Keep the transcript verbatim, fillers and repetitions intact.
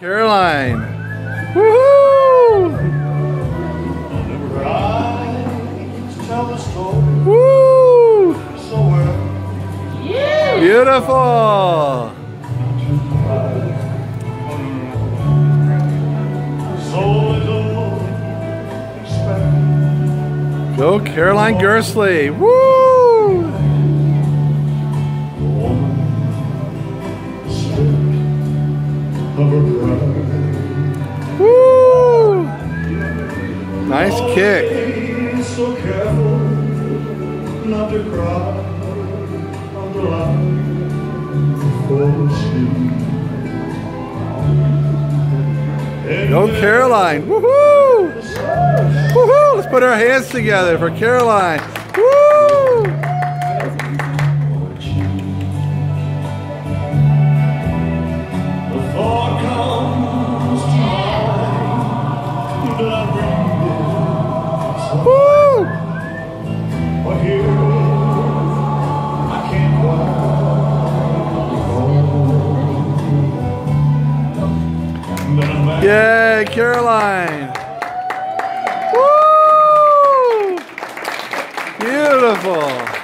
Caroline. Woohoo! Woo! Beautiful! Go Caroline Gersley! Woo! Woo! Nice kick. So careful not to cry on the line for Go Caroline! Woohoo! Woohoo! Let's put our hands together for Caroline. Woo! The thought comes to mind that I breathe. Woo! But here I can't quite. Yay, Caroline! Woo! Beautiful!